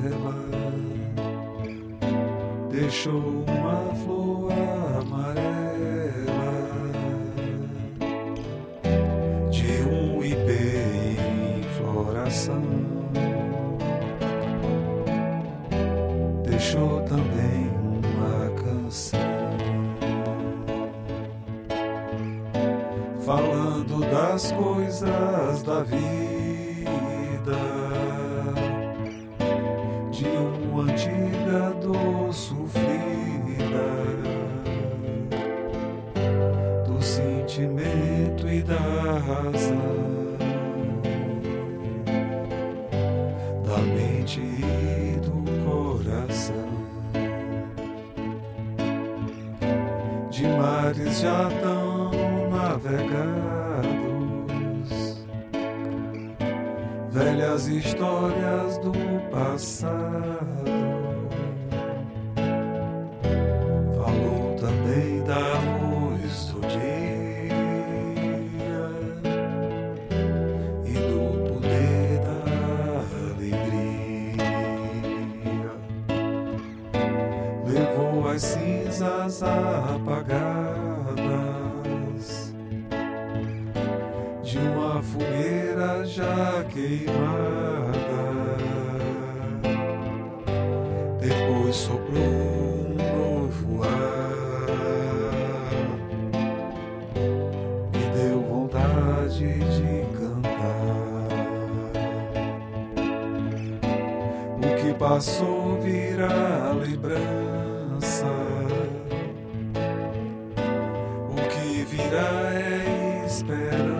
deixou uma flor amarela de um ipê em floração. Deixou também uma canção falando das coisas da vida, de uma antiga dor sofrida, do sentimento e da razão, da mente e do coração, de mares já tão navegados, velhas histórias do passado. Falou também da luz do dia e do poder da alegria. Levou as cinzas apagadas de uma fogueira já queimada. Depois soprou um novo ar, me deu vontade de cantar. O que passou virá lembrança, o que virá é esperança.